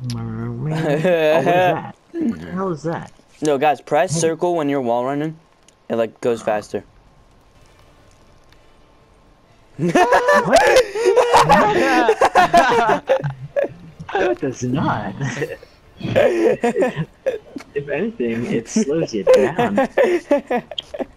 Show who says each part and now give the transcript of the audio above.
Speaker 1: Oh, what is that? What the hell is that?
Speaker 2: No, guys, press circle when you're wall running. It like goes faster.
Speaker 1: What? No, it does not. If anything, it slows you down.